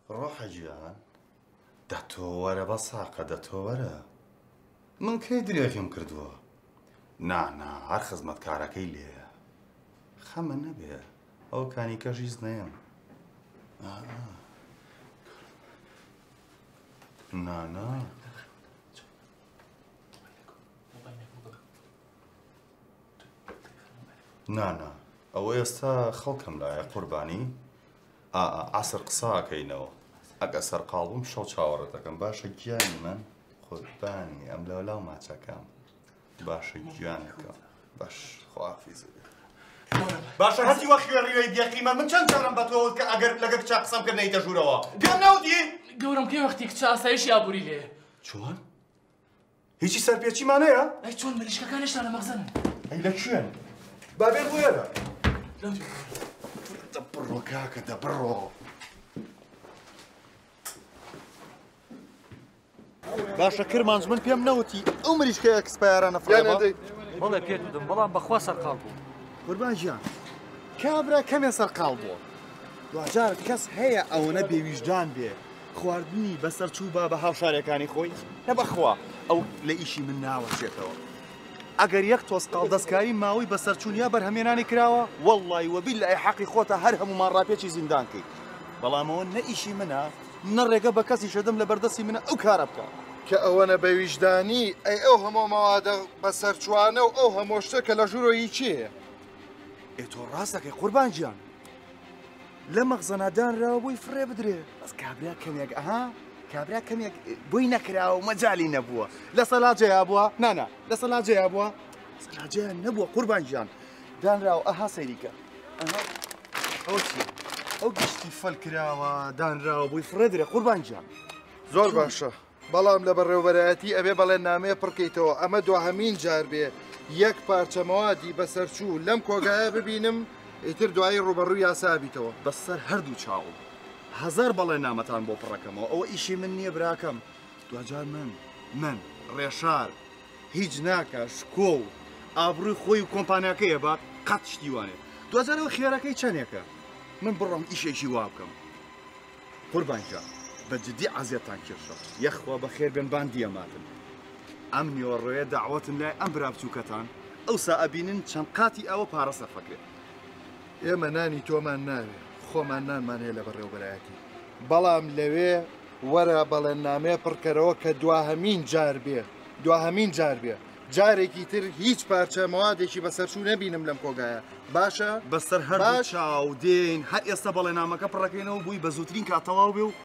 ڕۆحە گیان دەتۆ وەرە بە ساقە دەتۆ وەرە من کەی درێغیم کردووە نا هەر خزمەتکارەکەی لێیە خەمە نەبێ ئەو کانی کەژیز نەیەم نا ئەوە ئێستا خەڵکم لایە قوربانی عسر قساکەینەوە ئەگە سەرقاڵ بووم شەو چاوەڕێ دەکەم باشە گیانی من قوربانی ئەم لەولاو ماچەکەم باشە گیانەکە باش خوافیزە باشە هەتی وە خوێڕیوەی بیەقیمە من چەند جارم بە تۆ کە ئەگەر لەگەر کچا قسەم کرد نەیتە ژوورەوە پێم ناوتی گەورم پێ وەختی کچە ئاسایشی ئابووری لێ چۆن؟ هیچی سەرپێچیمانەیە؟ ئەی چۆن مریشکەکان هێشتا لە مەخزەنن ئەی لە کوێن؟ بابێت بۆیەرە لەو دەبڕۆ کاکە دەبڕۆ باشە کرمانج من پێم نەوتی ئەو مریشکەیە کسپایارانە فڕێبە بەڵێ پێت بدەم بەڵام بەخوا سەرقاڵ بوو قوربان گیان کابرا کەمێ سەرقاڵ بووە دوجار کەس هەیە ئەوەنە بێویژدان بێ خواردنی بەسەر چوو با بە هاوشارەکانی خۆی نەبەخوا ئەو لە ئیشی من ناوەچێتەوە ئەگەر یەک تۆسقاڵ دەستکاری ماوەی بەسەر چوونیا بەرهەمێنانی کراوە وەڵڵی وەبیل لە حەقی خۆتە هەر هەمومان ڕاپێکی زیندان کەی بەڵامەوە نە ئیشی منە نە ڕێگە بە کەسی شەدەم لە بەردەستی منە ئەو کارە بکە کە ئەوەنە بەویژدانی ئەی ئەو هەموو مەوادە بەسەر چوانە و ئەو هەموو شتە کە لە ژوورۆیی چییە؟ ئێ تۆ ڕاستەکەی قوربان گیان لە مەخزەنا دانراوە بۆی فڕێ بدرێ بەس کابرا کەمێک کابرا کەمێک بۆی نەکراوە مەجای نەبووە لە سەلاجەیە بووە نانا لە سەلاجەیە بووە سەلاجەیە نەبووە قوربان گیان دانراوە ئەها سەیریکە ئەوە چی ئەو گشتی فەل کراوە دانراوە بۆی فڕێ درێ قوربان گیان زۆر باشە بەڵام لە بەڕێوەبەرایەتی ئەبێ بەڵێن نامەیە پڕکەیتەوە ئەمە دوهەمین جار بێ یەک پارچەمەوادی بەسەرچوو لەم کۆگایە ببینم ئیتر دوایی ڕوبەڕووی یاسابیتەوە بەسەر هەردوو چاوم هەزار بەڵێ نامەتان بۆ پڕەکەمەوە ئەوە ئیشی من نییە براکەم دوجار من ڕێشار هیچ ناکە شکۆ و ئابڕووی خۆی و کۆمپانیاکەیە بات قەت شتیوانێت دوجارەوە خێرەکەی چەندێکە من بڕۆم ئیشێکی وا بکەم قوربان گیان بەجددی عەزیەتان کێشە یەخوا بەخێر بێن باندیەماتن ئەم نیوەڕۆیە داوەتم لای ئەم برا بچووکەتان ئەوسا ئەبینن چەند قاتی ئەوە پارە سەرفەکرێت ئێمە نانی تۆمان ناوێ خۆمان نانمان هەیە لە بەڕێوەبەرایەتی بەڵام لەوێ وەرە بەڵێن نامەیە پڕکەرەوە کە دوهەمین جار بێ جارێکی تر هیچ پارچەمەوادێکی بەسەرچوو نەبینم لەم کۆگایە باشە بەسەر هەر چاو دێن هەر ئێستا بەڵێ نامەکە پڕەکەینەوە بووی بە زووترین کاتەواو بێ و